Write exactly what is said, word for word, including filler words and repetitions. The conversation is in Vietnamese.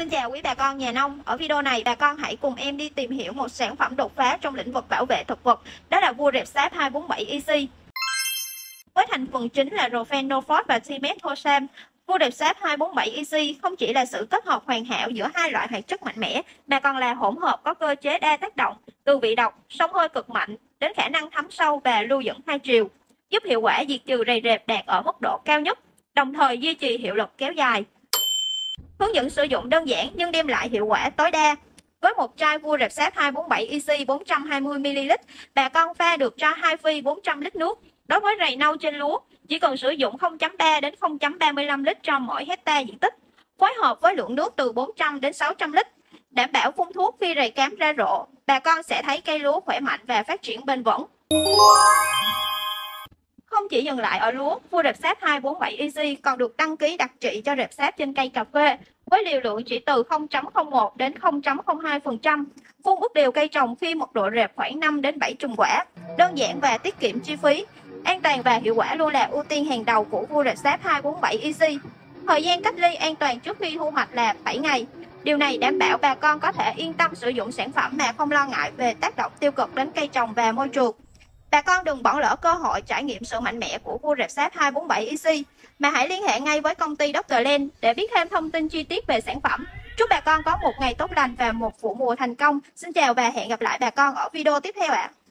Xin chào quý bà con nhà nông. Ở video này bà con hãy cùng em đi tìm hiểu một sản phẩm đột phá trong lĩnh vực bảo vệ thực vật, đó là vua rệp sáp hai bốn bảy E C. Với thành phần chính là Rophenol và Thimethoxam, vua rệp sáp hai bốn bảy E C không chỉ là sự kết hợp hoàn hảo giữa hai loại hoạt chất mạnh mẽ, mà còn là hỗn hợp có cơ chế đa tác động, từ vị độc, xông hơi cực mạnh đến khả năng thấm sâu và lưu dẫn hai chiều, giúp hiệu quả diệt trừ rầy rệp đạt ở mức độ cao nhất, đồng thời duy trì hiệu lực kéo dài. Hướng dẫn sử dụng đơn giản nhưng đem lại hiệu quả tối đa. Với một chai vua rệp sáp hai bốn bảy E C bốn trăm hai mươi mi li lít, bà con pha được cho hai phi bốn trăm lít nước. Đối với rầy nâu trên lúa, chỉ cần sử dụng không phẩy ba đến không phẩy ba mươi lăm lít trong mỗi hecta diện tích, phối hợp với lượng nước từ bốn trăm đến sáu trăm lít, đảm bảo phun thuốc khi rầy cám ra rộ. Bà con sẽ thấy cây lúa khỏe mạnh và phát triển bền vững. Không chỉ dừng lại ở lúa, vua rệp sáp hai bốn bảy E C còn được đăng ký đặc trị cho rệp sáp trên cây cà phê, với liều lượng chỉ từ không phẩy không một đến không phẩy không hai phần trăm. Phun ướt đều cây trồng khi mật độ rệp khoảng năm đến bảy chùm quả, đơn giản và tiết kiệm chi phí. An toàn và hiệu quả luôn là ưu tiên hàng đầu của vua rệp sáp hai bốn bảy E C. Thời gian cách ly an toàn trước khi thu hoạch là bảy ngày. Điều này đảm bảo bà con có thể yên tâm sử dụng sản phẩm mà không lo ngại về tác động tiêu cực đến cây trồng và môi trường. Bà con đừng bỏ lỡ cơ hội trải nghiệm sự mạnh mẽ của vua rệp sáp hai bốn bảy E C, mà hãy liên hệ ngay với công ty Doctor Land để biết thêm thông tin chi tiết về sản phẩm. Chúc bà con có một ngày tốt lành và một vụ mùa thành công. Xin chào và hẹn gặp lại bà con ở video tiếp theo ạ. À.